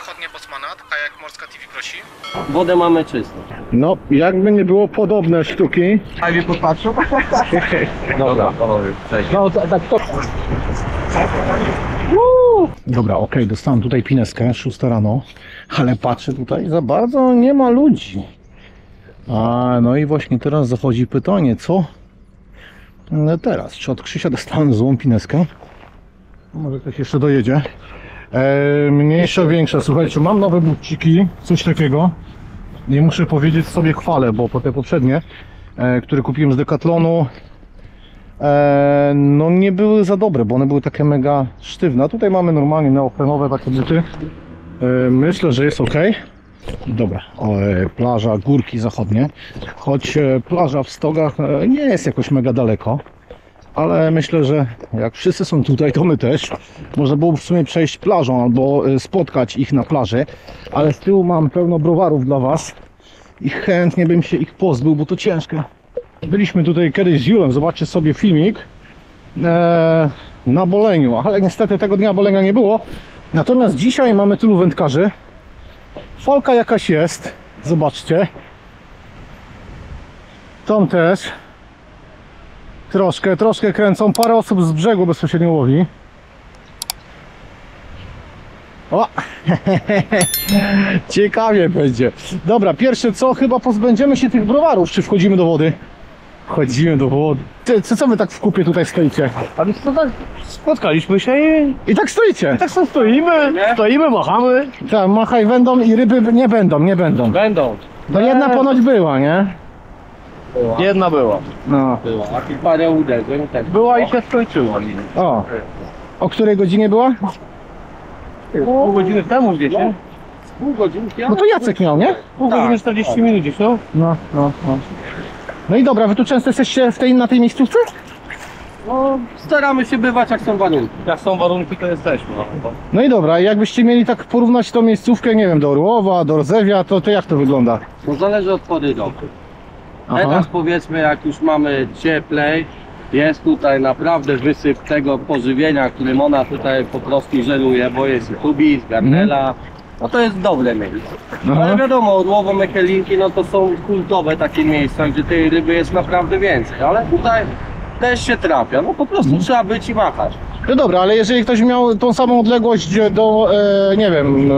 zachodnie Bosmana, kajak Morska TV prosi. Wodę mamy czystą. No, jakby nie było podobne sztuki. A mnie podpatrzył? Dobra, cześć. No, tak to... Dobra, okej, dostałem tutaj pineskę, 6 rano, ale patrzę tutaj, za bardzo nie ma ludzi. No i właśnie teraz zachodzi pytanie, co teraz? Czy od Krzysia dostałem złą pineskę? Może ktoś jeszcze dojedzie. Mniejsza, większa, słuchajcie, mam nowe buciki, coś takiego. Nie muszę powiedzieć, sobie chwalę, bo po te poprzednie, które kupiłem z Decathlonu, no nie były za dobre, bo one były takie mega sztywne. A tutaj mamy normalnie neoprenowe takie buty. Myślę, że jest ok. Dobra, plaża, górki zachodnie. Choć plaża w Stogach nie jest jakoś mega daleko. Ale myślę, że jak wszyscy są tutaj, to my też. Można było w sumie przejść plażą albo spotkać ich na plaży. Ale z tyłu mam pełno browarów dla Was. I chętnie bym się ich pozbył, bo to ciężkie. Byliśmy tutaj kiedyś z Julem, zobaczcie sobie filmik na Boleniu, ale niestety tego dnia Bolenia nie było. Natomiast dzisiaj mamy tylu wędkarzy. Falka jakaś jest, zobaczcie. Tam też. Troszkę kręcą, parę osób z brzegu bezpośrednio łowi. O! Ciekawie będzie. Dobra, pierwsze co, chyba pozbędziemy się tych browarów, czy wchodzimy do wody? Wchodzimy do wody. Co wy tak w kupie tutaj stoicie? A więc to tak spotkaliśmy się I tak stoicie? tak sobie stoimy, machamy. Tak, machaj będą i ryby nie będą. Będą. No jedna ponoć była, nie? Jedna była. No. A parę uderzeń też. Była i się skończyła. O której godzinie była? Pół godziny temu gdzieś, nie? Pół godziny? No to Jacek miał, nie? Pół godziny 40 minut gdzieś, no. No. No i dobra, wy tu często jesteście na tej miejscówce? No, staramy się bywać jak są warunki. Jak są warunki, to jesteśmy. No i dobra, jakbyście mieli tak porównać tą miejscówkę, nie wiem, do Orłowa, do Rdzewia, to jak to wygląda? No zależy od pory roku. Aha. Teraz powiedzmy, jak już mamy cieplej, jest tutaj naprawdę wysyp tego pożywienia, którym ona tutaj po prostu żeruje, bo jest tubis, garnela. No to jest dobre miejsce. Aha. Ale wiadomo, Orłowo, Mechelinki, no to są kultowe takie miejsca, gdzie tej ryby jest naprawdę więcej. Ale tutaj też się trafia, no po prostu trzeba być i machać. No dobra, ale jeżeli ktoś miał tą samą odległość do, nie wiem,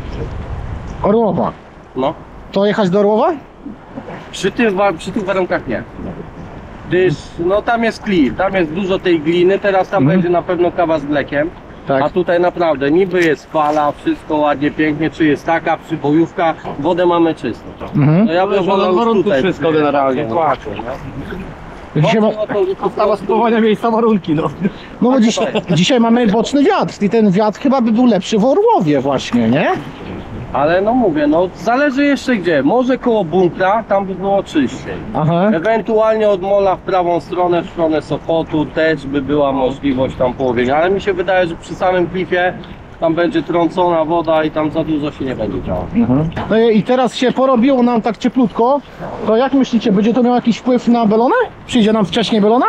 Orłowa, No. to jechać do Orłowa? Przy tych warunkach nie. Gdyż, no tam jest klin, tam jest dużo tej gliny, teraz tam będzie na pewno kawa z mlekiem. Tak. A tutaj naprawdę niby jest fala, wszystko ładnie, pięknie, czy jest taka przybojówka, wodę mamy czystą. Mhm. No ja bym wolał już tutaj wszystko generalnie. Dzisiaj, Podstawa spływania miejsca warunki, no. no bo dzisiaj mamy boczny wiatr i ten wiatr chyba by był lepszy w Orłowie właśnie, nie? Ale no mówię, no zależy jeszcze gdzie. Może koło bunkra, tam by było czyściej. Aha. Ewentualnie od mola w prawą stronę, w stronę Sopotu też by była możliwość tam połowienia. Ale mi się wydaje, że przy samym klifie tam będzie trącona woda i tam za dużo się nie będzie działo. No i teraz się porobiło nam tak cieplutko, to jak myślicie, będzie to miało jakiś wpływ na belonę? Przyjdzie nam wcześniej belona?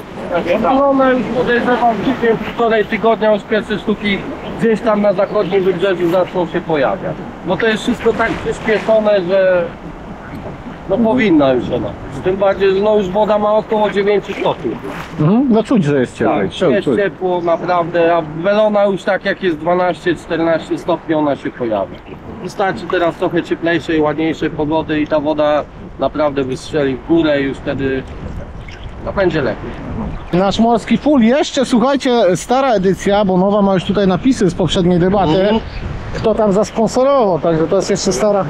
One już podejrzewam, że wczoraj tygodnia już pierwsze sztuki gdzieś tam na zachodnim wybrzeżu zaczną się pojawiać. Bo to jest wszystko tak przyspieszone, że no powinna już ona. Tym bardziej, że no już woda ma około 9 stopni. No czuć, że jest ciepło. Tak, jest ciepło naprawdę, a welona już tak jak jest 12-14 stopni ona się pojawia. Wystarczy teraz trochę cieplejszej, ładniejszej pogody i ta woda naprawdę wystrzeli w górę i już wtedy no będzie lepiej. Nasz morski full, jeszcze słuchajcie, stara edycja, bo nowa ma już tutaj napisy z poprzedniej debaty. Kto tam zasponsorował, także to jest jeszcze stara.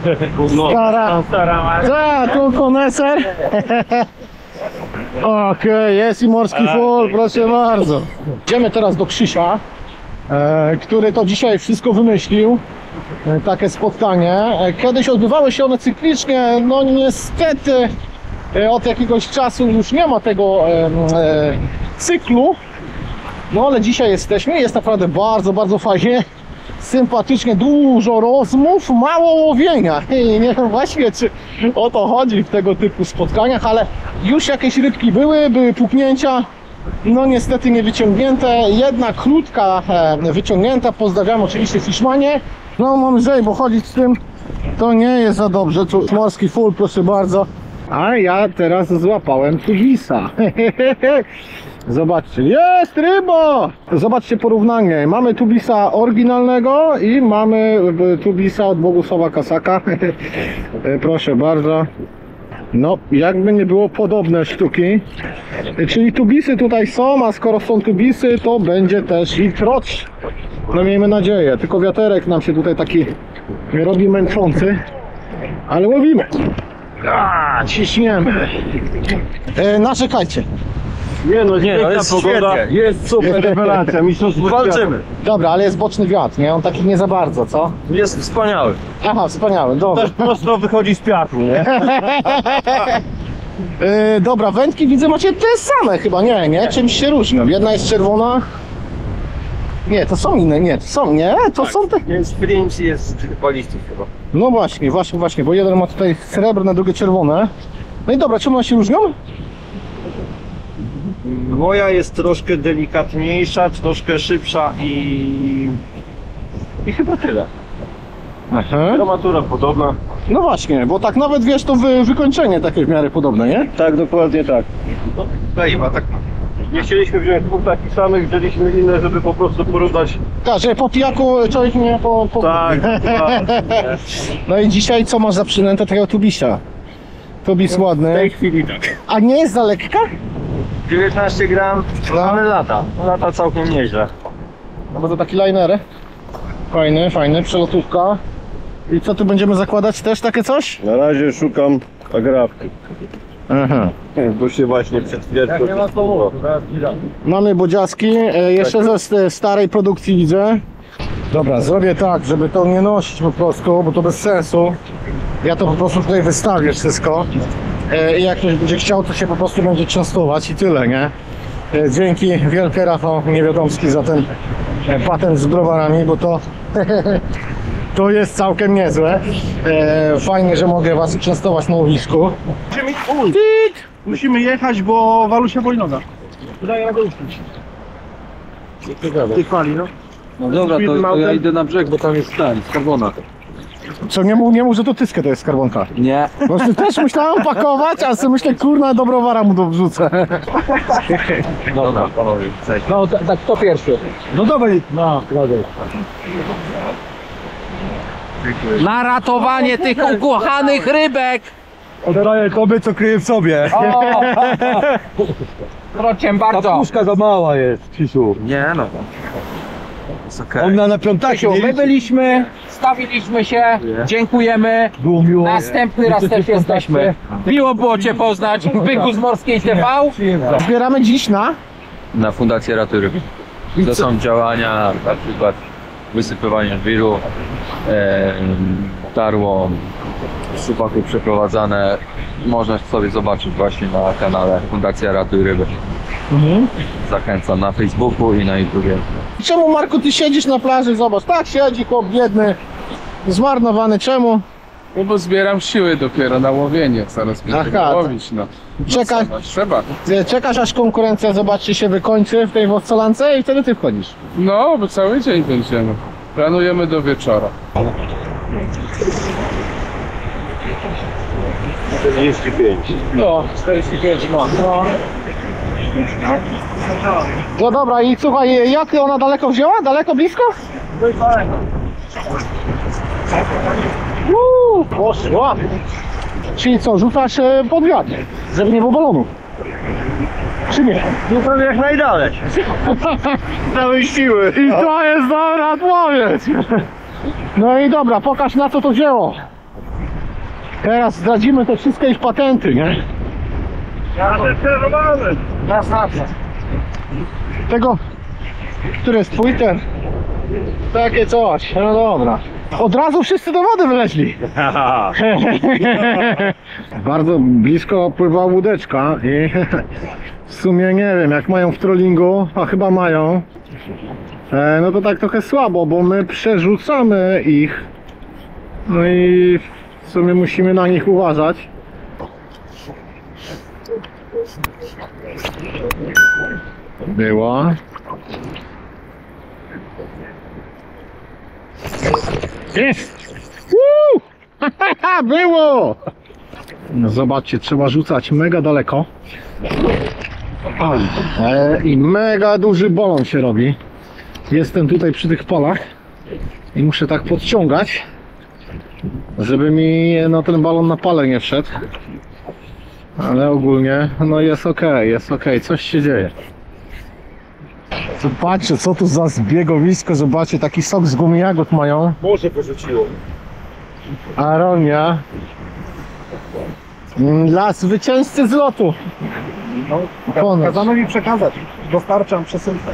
Tak, tu koneser. Okej, jest i morski full, proszę bardzo. Idziemy teraz do Krzysia, który to dzisiaj wszystko wymyślił. Takie spotkanie. Kiedyś odbywały się one cyklicznie, no niestety od jakiegoś czasu już nie ma tego cyklu. No ale dzisiaj jesteśmy, jest naprawdę bardzo fajnie. Sympatycznie, dużo rozmów, mało łowienia. I nie wiem właśnie, czy o to chodzi w tego typu spotkaniach, ale już jakieś rybki były puknięcia. no niestety nie wyciągnięte. Jedna krótka wyciągnięta. Pozdrawiam oczywiście Fishmanie. No mam lżej, bo chodzić z tym to nie jest za dobrze. Tu morski full, proszę bardzo. A ja teraz złapałem tubisa. Zobaczcie, jest ryba! Zobaczcie porównanie. Mamy tubisa oryginalnego i mamy tubisa od Bogusława Kasaka. Proszę bardzo. No, jakby nie było podobne sztuki. Czyli tubisy tutaj są, a skoro są tubisy, to będzie też i trocz. No miejmy nadzieję, tylko wiaterek nam się tutaj taki robi męczący. Ale łowimy. Ciśniemy. Narzekajcie. Nie no, jest pogoda, jest super rewelacja, mistrzostwo walczymy. Dobra, ale jest boczny wiatr, nie? On taki nie za bardzo, co? Jest wspaniały. Aha, wspaniały, dobra. Też prosto wychodzi z piachu, nie? Dobra, wędki widzę macie te same chyba, nie? Czymś się różnią. Jedna jest czerwona. Nie, to są inne, nie, to są, nie? To są te... Jest sprint, jest balistów chyba. No właśnie, bo jeden ma tutaj srebrne, drugie czerwone. No i dobra, czemu one się różnią? Moja jest troszkę delikatniejsza, troszkę szybsza i chyba tyle. Aha. Gramatura podobna. No właśnie, bo tak nawet wiesz, to wykończenie takie w miarę podobne, nie? Tak, dokładnie tak. Chyba tak. Nie chcieliśmy wziąć dwóch takich samych, wzięliśmy inne, żeby po prostu porównać. Tak, że po pijaku człowiek nie po... Tak, No i dzisiaj co masz za przynętę takiego tubisia? Tubis w ładny. tej chwili tak. A nie jest za lekka? 19 gram, ale lata całkiem nieźle. No bo to taki liner. Fajny, przelotówka. I co tu będziemy zakładać? Też takie coś? Na razie szukam agrafki, Aha. bo się właśnie przed chwileczką... Mamy bodziaski, jeszcze ze starej produkcji widzę. Dobra, zrobię tak, żeby to nie nosić po prostu, bo to bez sensu. Ja to po prostu tutaj wystawię wszystko. I jak ktoś będzie chciał, to się po prostu będzie częstować i tyle, nie? Dzięki wielkie Rafał Niewiadomski za ten patent z browarami, bo to to jest całkiem niezłe. Fajnie, że mogę was częstować na łowisku. Musimy jechać, bo Walusia boi noga. Daję radę uśpić. Ty fali, no. No dobra, to ja idę na brzeg, bo tam jest ten, skarbona. Co, nie mów, że to tyskę to jest skarbonka. Nie. Właśnie też myślałem pakować, a sobie myślę, kurna, do browara mu to wrzucę. Dobra, panowie, cześć. No tak, kto pierwszy? No dawaj. No, Na ratowanie tych ukochanych rybek! Oddaję tobie, co kryje w sobie. Proszę Ta bardzo. puszka za mała jest, Krzysiu. Nie no. Jest okej. Ona na piątacie My byliśmy, stawiliśmy się, dziękujemy. było miło. Następny raz też jesteśmy. Miło było Cię poznać, Byku z Morskiej TV. zbieramy dziś Na Fundację Ratuj Ryb. To są działania, na przykład wysypywanie żwiru, tarło, szczupaków przeprowadzane. Można sobie zobaczyć właśnie na kanale Fundacja Ratuj Ryby. Zachęcam na Facebooku i na YouTubie. Czemu, Marku, ty siedzisz na plaży? Zobacz, tak siedzi chłop biedny, zmarnowany. Czemu? No bo zbieram siły dopiero na łowienie, zaraz będę Aha, łowić, no. Czekaj, Trzeba. czekasz aż konkurencja, zobaczcie, się wykończy w tej woscolance i wtedy ty wchodzisz. No, bo cały dzień będziemy. Planujemy do wieczora. 45. No, 45 ma. No dobra, i słuchaj, jak ona daleko wzięła? Daleko, blisko? Poszła. Czyli co, rzucasz pod wiatr, żeby nie było balonu? Czy nie? No prawie jak najdalej. Całej siły. I to jest dobra odpowiedź. No i dobra, pokaż na co to wzięło. Teraz zdradzimy te wszystkie ich patenty, nie? Tego, który jest twój ten? Takie coś, no dobra. Od razu wszyscy do wody wyleźli. Bardzo blisko pływa łódeczka i w sumie nie wiem, jak mają w trollingu, a chyba mają. No to tak trochę słabo, bo my przerzucamy ich. No i w sumie musimy na nich uważać. Była. Jest! Woo! Było! No zobaczcie, trzeba rzucać mega daleko. I mega duży balon się robi. Jestem tutaj przy tych polach i muszę tak podciągać, żeby mi no, ten balon na pale nie wszedł. Ale ogólnie no jest ok, coś się dzieje. Zobaczcie, co tu za zbiegowisko, zobaczcie, taki sok z gumy jagód mają. Może porzuciło. Aronia. Dla zwycięzcy z lotu. Ponoć. Kazano mi przekazać. Dostarczam przesyłkę.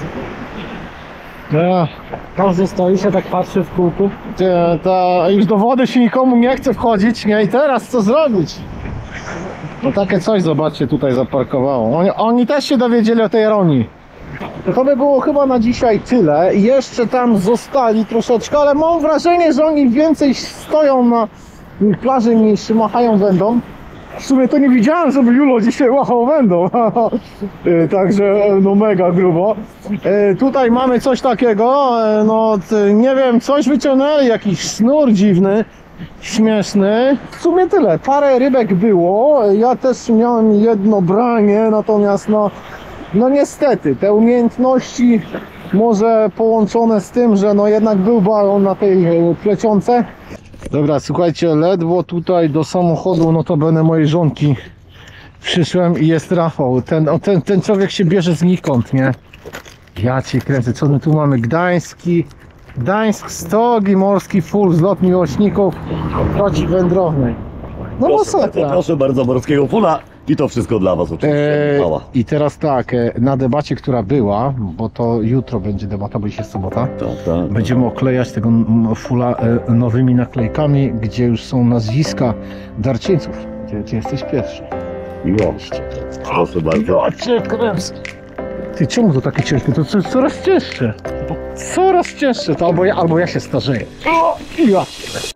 Każdy stoi się tak patrzy w kółku. Już do wody się nikomu nie chce wchodzić, nie? I teraz co zrobić? No takie coś, zobaczcie, tutaj zaparkowało. Oni też się dowiedzieli o tej Aronii. To by było chyba na dzisiaj tyle. Jeszcze tam zostali troszeczkę, ale mam wrażenie, że oni więcej stoją na plaży niż machają wędą. W sumie to nie widziałem, żeby Julo dzisiaj machał wędą. Także no mega grubo. Tutaj mamy coś takiego, no nie wiem, coś wyciągnęli, jakiś sznur dziwny, śmieszny. W sumie tyle, parę rybek było. Ja też miałem jedno branie, natomiast no niestety, te umiejętności może połączone z tym, że no jednak był balon na tej plecionce. Dobra, słuchajcie, ledwo tutaj do samochodu, notabene mojej żonki przyszłem i jest Rafał. Ten człowiek się bierze znikąd, nie? Ja cię kręcę, co my tu mamy? Gdańsk, Stogi, morski full, zlot miłośników drogi wędrownej. No masakra. Proszę bardzo, morskiego fula i to wszystko dla was oczywiście. Mała. I teraz tak, na debacie, która była, bo to jutro będzie debata, bo jest sobota, Tak. będziemy oklejać tego fula nowymi naklejkami, gdzie już są nazwiska darczyńców, gdzie jesteś pierwszy. Miło. Proszę bardzo. Ty, czemu to takie ciężkie? To coraz cięższe. Coraz cięższe, to albo ja się starzeję. O, ja.